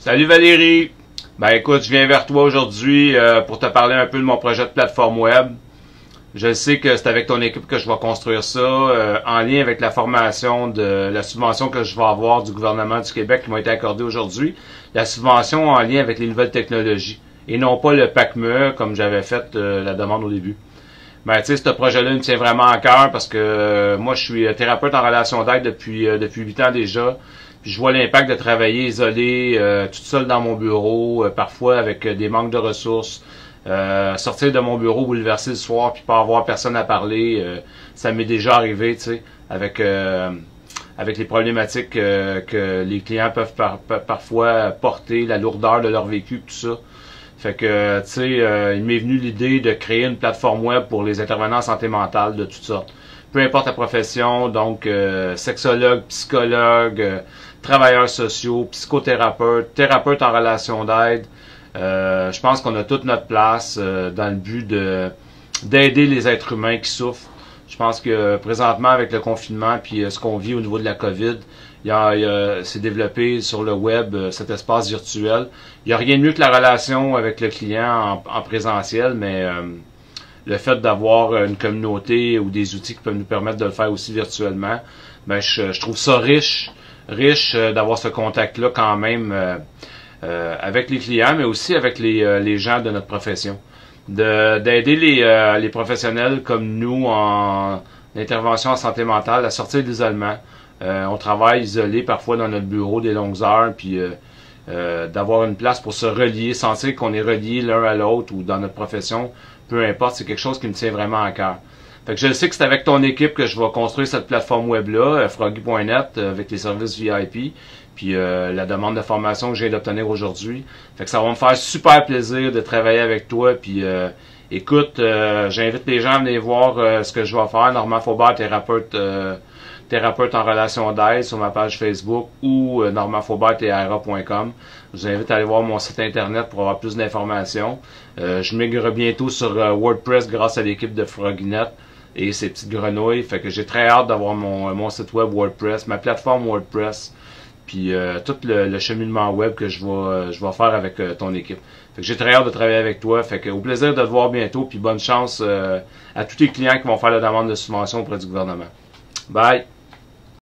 Salut Valérie! Ben écoute, je viens vers toi aujourd'hui pour te parler un peu de mon projet de plateforme web. Je sais que c'est avec ton équipe que je vais construire ça, en lien avec la formation de la subvention que je vais avoir du gouvernement du Québec qui m'a été accordée aujourd'hui. La subvention en lien avec les nouvelles technologies et non pas le PACME comme j'avais fait la demande au début. Ben tu sais, ce projet-là me tient vraiment à cœur parce que moi je suis thérapeute en relation d'aide depuis 8 ans déjà. Puis je vois l'impact de travailler isolé, toute seule dans mon bureau, parfois avec des manques de ressources. Sortir de mon bureau bouleversé le soir puis pas avoir personne à parler, ça m'est déjà arrivé, tu sais, avec les problématiques que les clients peuvent parfois porter, la lourdeur de leur vécu, tout ça. Fait que, tu sais, il m'est venu l'idée de créer une plateforme web pour les intervenants en santé mentale de toutes sortes. Peu importe la profession, donc sexologue, psychologue, travailleurs sociaux, psychothérapeutes, thérapeutes en relation d'aide. Je pense qu'on a toute notre place dans le but d'aider les êtres humains qui souffrent. Je pense que présentement, avec le confinement puis ce qu'on vit au niveau de la COVID, s'est développé sur le web cet espace virtuel. Il n'y a rien de mieux que la relation avec le client en présentiel, mais le fait d'avoir une communauté ou des outils qui peuvent nous permettre de le faire aussi virtuellement, ben je trouve ça riche d'avoir ce contact-là quand même avec les clients, mais aussi avec les gens de notre profession. D'aider les professionnels comme nous en intervention en santé mentale à sortir de l'isolement. On travaille isolé parfois dans notre bureau des longues heures, puis d'avoir une place pour se relier, sentir qu'on est relié l'un à l'autre ou dans notre profession, peu importe, c'est quelque chose qui me tient vraiment à cœur. Fait que je sais que c'est avec ton équipe que je vais construire cette plateforme web-là, froggy.net, avec les services VIP, puis la demande de formation que je viens d'obtenir aujourd'hui. Fait que ça va me faire super plaisir de travailler avec toi, puis écoute, j'invite les gens à venir voir ce que je vais faire. Normand Faubert, thérapeute en relation d'aide sur ma page Facebook ou normandfauberttara.com. Je vous invite à aller voir mon site internet pour avoir plus d'informations. Je migre bientôt sur WordPress grâce à l'équipe de Froggy.net et ses petites grenouilles. Fait que j'ai très hâte d'avoir mon site web WordPress, ma plateforme WordPress, puis tout le cheminement web que je vais faire avec ton équipe. Fait que j'ai très hâte de travailler avec toi. Fait que au plaisir de te voir bientôt, puis bonne chance à tous tes clients qui vont faire la demande de subvention auprès du gouvernement. Bye!